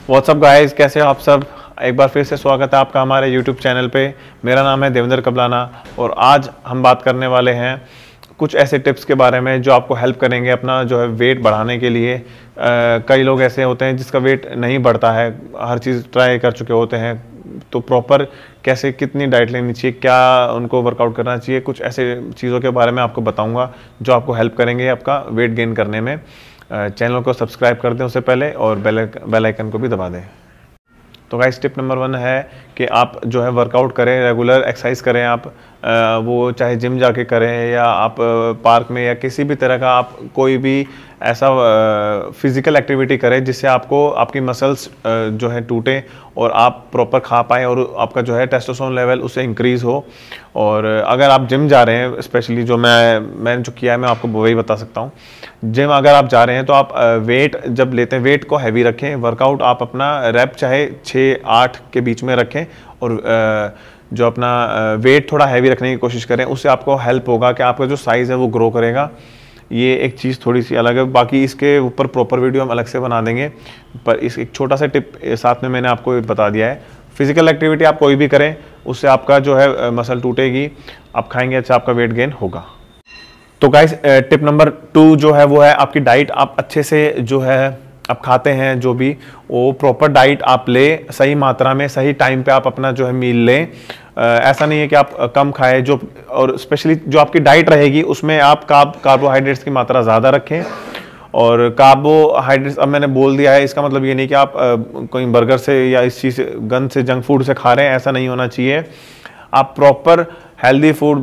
WhatsApp guys, कैसे हो आप सब। एक बार फिर से स्वागत है आपका हमारे यूट्यूब चैनल पे। मेरा नाम है देवेंद्र कबलाना और आज हम बात करने वाले हैं कुछ ऐसे टिप्स के बारे में जो आपको हेल्प करेंगे अपना जो है वेट बढ़ाने के लिए। कई लोग ऐसे होते हैं जिसका वेट नहीं बढ़ता है, हर चीज़ ट्राई कर चुके होते हैं, तो प्रॉपर कैसे कितनी डाइट लेनी चाहिए, क्या उनको वर्कआउट करना चाहिए, कुछ ऐसे चीज़ों के बारे में आपको बताऊंगा जो आपको हेल्प करेंगे आपका वेट गेन करने में। चैनल को सब्सक्राइब कर दें उससे पहले और बेल आइकन को भी दबा दें। तो गाइस टिप नंबर 1 है कि आप जो है वर्कआउट करें, रेगुलर एक्सरसाइज करें। आप वो चाहे जिम जाके करें या आप पार्क में या किसी भी तरह का आप कोई भी ऐसा फिजिकल एक्टिविटी करें जिससे आपको आपकी मसल्स जो है टूटे और आप प्रॉपर खा पाएँ और आपका जो है टेस्टोस्टेरोन लेवल उससे इंक्रीज़ हो। और अगर आप जिम जा रहे हैं, स्पेशली जो मैंने जो किया है मैं आपको वही बता सकता हूँ। जिम अगर आप जा रहे हैं तो आप वेट जब लेते हैं वेट को हैवी रखें। वर्कआउट आप अपना रैप चाहे 6-8 के बीच में रखें और जो अपना वेट थोड़ा हैवी रखने की कोशिश करें। उससे आपको हेल्प होगा कि आपका जो साइज़ है वो ग्रो करेगा। ये एक चीज़ थोड़ी सी अलग है, बाकी इसके ऊपर प्रॉपर वीडियो हम अलग से बना देंगे, पर इस एक छोटा सा टिप साथ में मैंने आपको बता दिया है। फिजिकल एक्टिविटी आप कोई भी करें, उससे आपका जो है मसल टूटेगी, आप खाएंगे अच्छा, आपका वेट गेन होगा। तो गाइस टिप नंबर 2 जो है वो है आपकी डाइट। आप अच्छे से जो है आप खाते हैं जो भी, वो प्रॉपर डाइट आप ले, सही मात्रा में सही टाइम पे आप अपना जो है मील लें। ऐसा नहीं है कि आप कम खाएं, जो और स्पेशली जो आपकी डाइट रहेगी उसमें आप कार्बोहाइड्रेट्स की मात्रा ज़्यादा रखें। और कार्बोहाइड्रेट्स अब मैंने बोल दिया है, इसका मतलब ये नहीं कि आप कोई बर्गर से या इस चीज़ से गंद से जंक फूड से खा रहे हैं, ऐसा नहीं होना चाहिए। आप proper healthy food,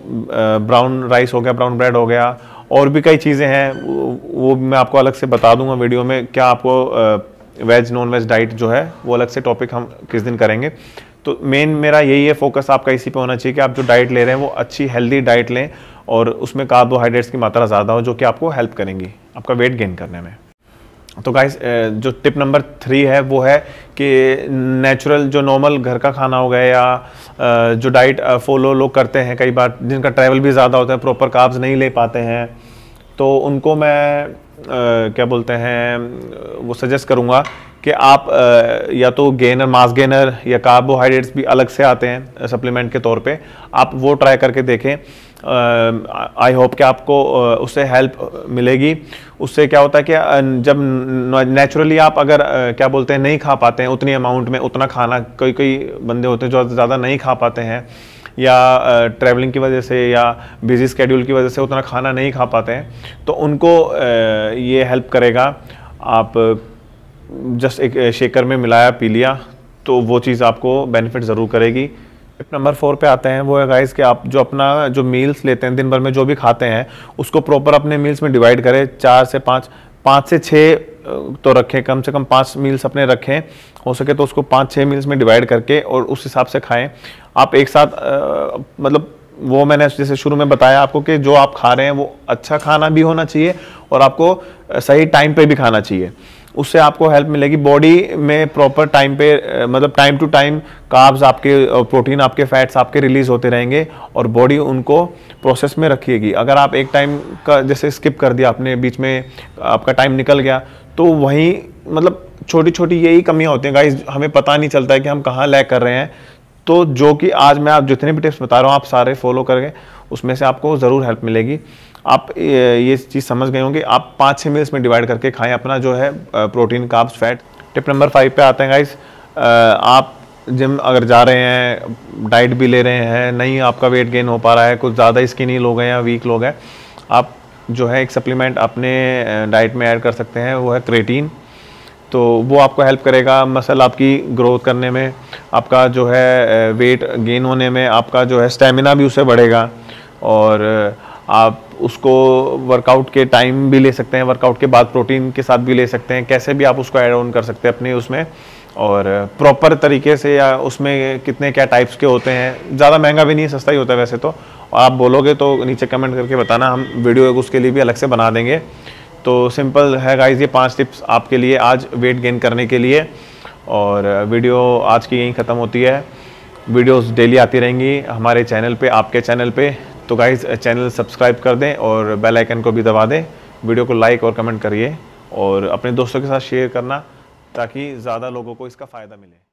brown rice हो गया, ब्राउन ब्रेड हो गया, और भी कई चीज़ें हैं वो मैं आपको अलग से बता दूंगा वीडियो में। क्या आपको वेज नॉन वेज डाइट जो है वो अलग से टॉपिक हम किस दिन करेंगे। तो मेन मेरा यही है, फोकस आपका इसी पे होना चाहिए कि आप जो डाइट ले रहे हैं वो अच्छी हेल्दी डाइट लें और उसमें कार्बोहाइड्रेट्स की मात्रा ज़्यादा हो, जो कि आपको हेल्प करेंगी आपका वेट गेन करने में। तो गाइस जो टिप नंबर 3 है वो है कि नेचुरल जो नॉर्मल घर का खाना हो गया या जो डाइट फॉलो लोग करते हैं, कई बार जिनका ट्रैवल भी ज़्यादा होता है, प्रॉपर कार्ब्स नहीं ले पाते हैं, तो उनको मैं क्या बोलते हैं वो सजेस्ट करूँगा कि आप या तो मास गेनर या कार्बोहाइड्रेट्स भी अलग से आते हैं सप्लीमेंट के तौर पे, आप वो ट्राई करके देखें। आई होप कि आपको उससे हेल्प मिलेगी। उससे क्या होता है कि जब नेचुरली आप अगर क्या बोलते हैं नहीं खा पाते हैं उतनी अमाउंट में उतना खाना, कोई बंदे होते हैं जो ज़्यादा नहीं खा पाते हैं या ट्रैवलिंग की वजह से या बिजी स्केड्यूल की वजह से उतना खाना नहीं खा पाते हैं, तो उनको ये हेल्प करेगा। आप जस्ट एक शेकर में मिलाया पी लिया तो वो चीज़ आपको बेनिफिट ज़रूर करेगी। टिप नंबर 4 पे आते हैं, वो है गाइस कि आप जो अपना जो मील्स लेते हैं दिन भर में जो भी खाते हैं उसको प्रॉपर अपने मील्स में डिवाइड करें। 4 से 5 से 6 तो रखें, कम से कम 5 मील्स अपने रखें, हो सके तो उसको 5-6 मील्स में डिवाइड करके और उस हिसाब से खाएं। आप एक साथ मतलब वो मैंने जैसे शुरू में बताया आपको कि जो आप खा रहे हैं वो अच्छा खाना भी होना चाहिए और आपको सही टाइम पे भी खाना चाहिए। उससे आपको हेल्प मिलेगी बॉडी में प्रॉपर टाइम पे, मतलब टाइम टू टाइम कार्ब्स आपके, प्रोटीन आपके, फैट्स आपके रिलीज होते रहेंगे और बॉडी उनको प्रोसेस में रखिएगी। अगर आप एक टाइम का जैसे स्किप कर दिया, आपने बीच में आपका टाइम निकल गया, तो वहीं मतलब छोटी छोटी यही कमियां होती हैं गाइस, हमें पता नहीं चलता है कि हम कहाँ लैग कर रहे हैं। तो जो कि आज मैं आप जितने भी टिप्स बता रहा हूँ आप सारे फॉलो करके उसमें से आपको ज़रूर हेल्प मिलेगी। आप ये चीज़ समझ गए होंगे। आप 5-6 मील्स में डिवाइड करके खाएं अपना जो है protein, carbs, fat. Tip number 5 पे आते हैं गाइस। आप जिम अगर जा रहे हैं, डाइट भी ले रहे हैं, नहीं आपका वेट गेन हो पा रहा है, कुछ ज़्यादा स्किनी लोग हैं या वीक लोग हैं, आप जो है एक सप्लीमेंट अपने डाइट में ऐड कर सकते हैं, वो है क्रेटीन। तो वो आपको हेल्प करेगा मसल आपकी ग्रोथ करने में, आपका जो है वेट गेन होने में, आपका जो है स्टेमिना भी उससे बढ़ेगा और आप उसको वर्कआउट के टाइम भी ले सकते हैं, वर्कआउट के बाद प्रोटीन के साथ भी ले सकते हैं, कैसे भी आप उसको ऐड ऑन कर सकते हैं अपने उसमें, और प्रॉपर तरीके से। या उसमें कितने क्या टाइप्स के होते हैं, ज़्यादा महंगा भी नहीं है, सस्ता ही होता है वैसे तो। आप बोलोगे तो नीचे कमेंट करके बताना, हम वीडियो उसके लिए भी अलग से बना देंगे। तो सिंपल है गाइस, ये 5 टिप्स आपके लिए आज वेट गेन करने के लिए। और वीडियो आज की यहीं ख़त्म होती है। वीडियोस डेली आती रहेंगी हमारे चैनल पे, आपके चैनल पे। तो गाइस चैनल सब्सक्राइब कर दें और बेल आइकन को भी दबा दें। वीडियो को लाइक और कमेंट करिए और अपने दोस्तों के साथ शेयर करना ताकि ज़्यादा लोगों को इसका फ़ायदा मिले।